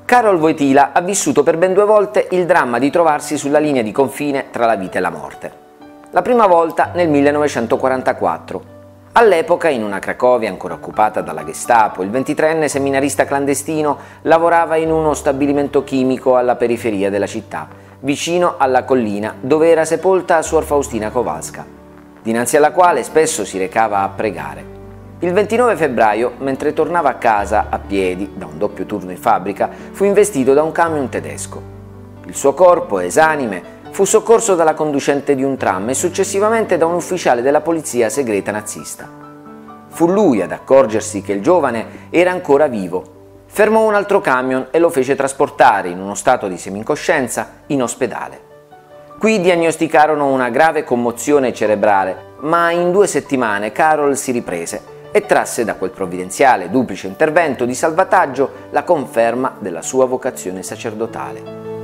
Karol Wojtyła ha vissuto per ben 2 volte il dramma di trovarsi sulla linea di confine tra la vita e la morte. La prima volta nel 1944. All'epoca, in una Cracovia ancora occupata dalla Gestapo, il 23enne seminarista clandestino lavorava in uno stabilimento chimico alla periferia della città, vicino alla collina dove era sepolta Suor Faustina Kowalska, dinanzi alla quale spesso si recava a pregare. Il 29 febbraio, mentre tornava a casa a piedi da un doppio turno in fabbrica, fu investito da un camion tedesco. Il suo corpo, esanime, fu soccorso dalla conducente di un tram e successivamente da un ufficiale della polizia segreta nazista. Fu lui ad accorgersi che il giovane era ancora vivo. Fermò un altro camion e lo fece trasportare in uno stato di semi-incoscienza in ospedale. Qui diagnosticarono una grave commozione cerebrale, ma in 2 settimane Karol si riprese e trasse da quel provvidenziale duplice intervento di salvataggio la conferma della sua vocazione sacerdotale.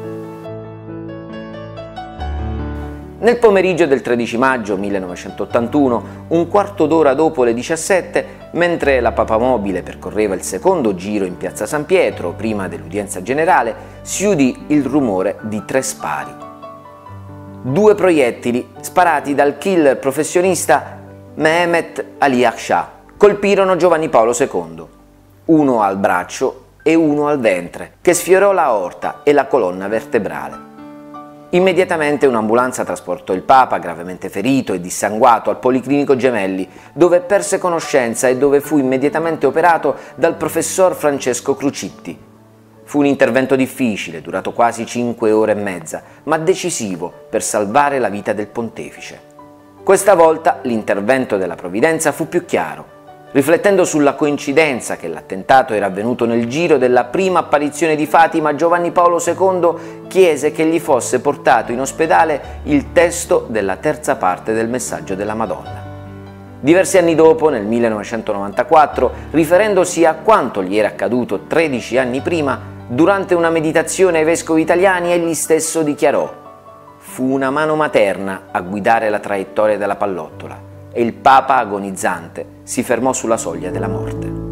Nel pomeriggio del 13 maggio 1981, un quarto d'ora dopo le 17, mentre la papamobile percorreva il secondo giro in piazza San Pietro, prima dell'udienza generale, si udì il rumore di 3 spari. 2 proiettili sparati dal killer professionista Mehmet Ali Akşa colpirono Giovanni Paolo II, uno al braccio e uno al ventre, che sfiorò l'aorta e la colonna vertebrale. Immediatamente un'ambulanza trasportò il Papa, gravemente ferito e dissanguato, al Policlinico Gemelli, dove perse conoscenza e dove fu immediatamente operato dal professor Francesco Crucitti. Fu un intervento difficile, durato quasi 5 ore e mezza, ma decisivo per salvare la vita del pontefice. Questa volta l'intervento della provvidenza fu più chiaro. Riflettendo sulla coincidenza che l'attentato era avvenuto nel giro della prima apparizione di Fatima, Giovanni Paolo II chiese che gli fosse portato in ospedale il testo della 3ª parte del messaggio della Madonna. Diversi anni dopo, nel 1994, riferendosi a quanto gli era accaduto 13 anni prima, durante una meditazione ai vescovi italiani, egli stesso dichiarò: «Fu una mano materna a guidare la traiettoria della pallottola e il Papa agonizzante si fermò sulla soglia della morte».